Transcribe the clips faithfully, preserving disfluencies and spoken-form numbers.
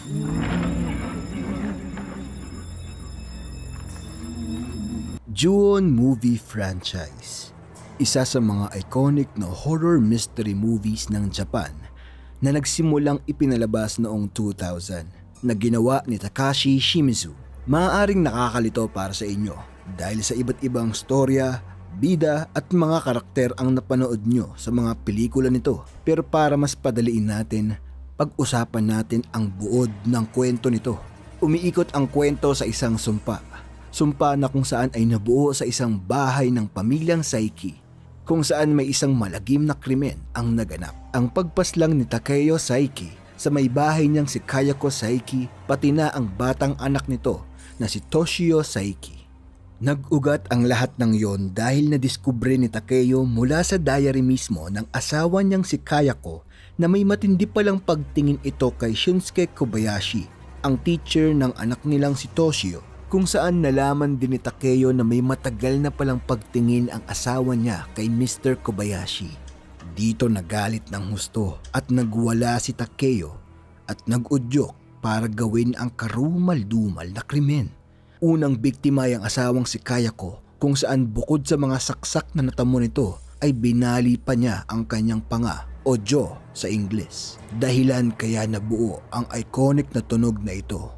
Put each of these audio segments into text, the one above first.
Ju-on movie franchise, isa sa mga iconic na horror mystery movies ng Japan na nagsimulang ipinalabas noong two thousand na ginawa ni Takashi Shimizu. Maaaring nakakalito para sa inyo dahil sa iba't ibang storya, bida at mga karakter ang napanood nyo sa mga pelikula nito. Pero para mas padaliin natin, pag-usapan natin ang buod ng kwento nito. Umiikot ang kwento sa isang sumpa. Sumpa na kung saan ay nabuo sa isang bahay ng pamilyang Saiki, kung saan may isang malagim na krimen ang naganap. Ang pagpaslang ni Takeo Saiki sa may bahay niyang si Kayako Saiki, pati na ang batang anak nito na si Toshio Saiki. Nag-ugat ang lahat ng yon dahil nadiskubre ni Takeo mula sa diary mismo ng asawa niyang si Kayako na may matindi palang pagtingin ito kay Shunsuke Kobayashi, ang teacher ng anak nilang si Toshio, kung saan nalaman din ni Takeo na may matagal na palang pagtingin ang asawa niya kay Mister Kobayashi. Dito nagalit ng husto at nagwala si Takeo at nag-udyok para gawin ang karumal-dumal na krimen. Unang biktima ay ang asawang si Kayako, kung saan bukod sa mga saksak na natamo nito ay binali pa niya ang kanyang panga o jaw sa Ingles. Dahilan kaya nabuo ang iconic na tunog na ito.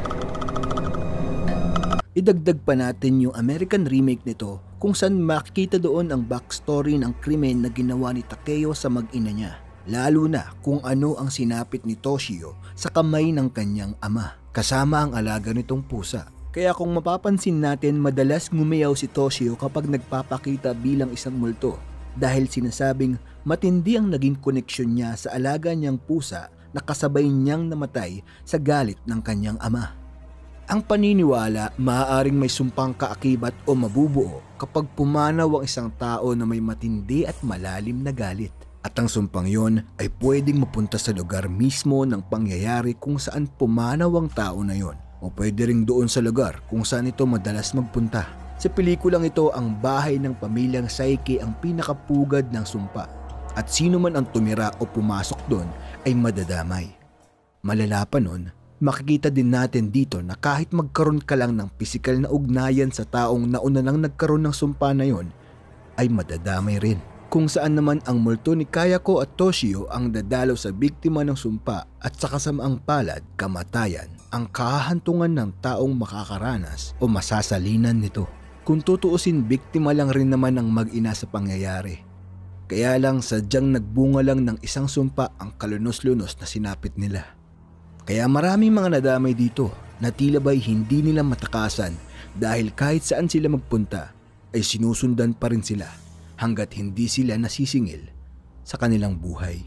Idagdag pa natin yung American remake nito kung saan makikita doon ang backstory ng krimen na ginawa ni Takeo sa mag-ina niya. Lalo na kung ano ang sinapit ni Toshio sa kamay ng kanyang ama, kasama ang alaga nitong pusa. Kaya kung mapapansin natin, madalas ngumiyaw si Toshio kapag nagpapakita bilang isang multo dahil sinasabing matindi ang naging koneksyon niya sa alaga niyang pusa na kasabay niyang namatay sa galit ng kanyang ama. Ang paniniwala, maaaring may sumpang kaakibat o mabubuo kapag pumanaw ang isang tao na may matindi at malalim na galit. At ang sumpang yon ay pwedeng mapunta sa lugar mismo ng pangyayari kung saan pumanaw ang tao na yon, o pwede ring doon sa lugar kung saan ito madalas magpunta. Sa pelikulang ito, ang bahay ng pamilyang Saiki ang pinakapugad ng sumpa, at sino man ang tumira o pumasok doon ay madadamay. Malala pa nun, makikita din natin dito na kahit magkaroon ka lang ng pisikal na ugnayan sa taong nauna nang nagkaroon ng sumpa na yon, ay madadamay rin. Kung saan naman ang multo ni Kayako at Toshio ang dadalaw sa biktima ng sumpa at sa kasamaang palad, kamatayan, ang kahahantungan ng taong makakaranas o masasalinan nito. Kung tutuusin, biktima lang rin naman ang mag-ina sa pangyayari. Kaya lang sadyang nagbunga lang ng isang sumpa ang kalunos-lunos na sinapit nila. Kaya maraming mga nadamay dito na tila ba'y hindi nila matakasan dahil kahit saan sila magpunta ay sinusundan pa rin sila hanggat hindi sila nasisingil sa kanilang buhay.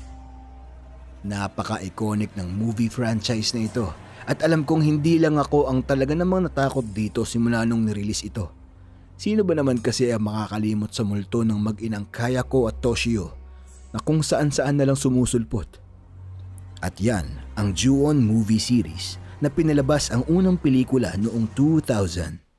Napaka-iconic ng movie franchise na ito at alam kong hindi lang ako ang talaga namang natakot dito simula nung nirelease ito. Sino ba naman kasi ang makakalimot sa multo ng mag-inang Kayako at Toshio na kung saan-saan na lang sumusulpot? At yan ang Ju-on movie series na pinalabas ang unang pelikula noong two thousand.